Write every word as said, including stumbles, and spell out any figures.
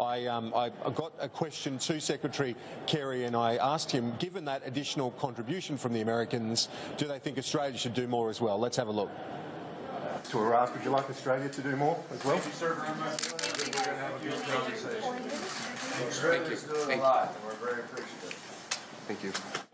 I, um, I got a question to Secretary Kerry, and I asked him, given that additional contribution from the Americans, do they think Australia should do more as well? Let's have a look. To her ask, would you like Australia to do more as well? Thank you, sir, very much. I think we're going to have a good conversation. Australia's doing a lot, and we're very appreciative. Thank you.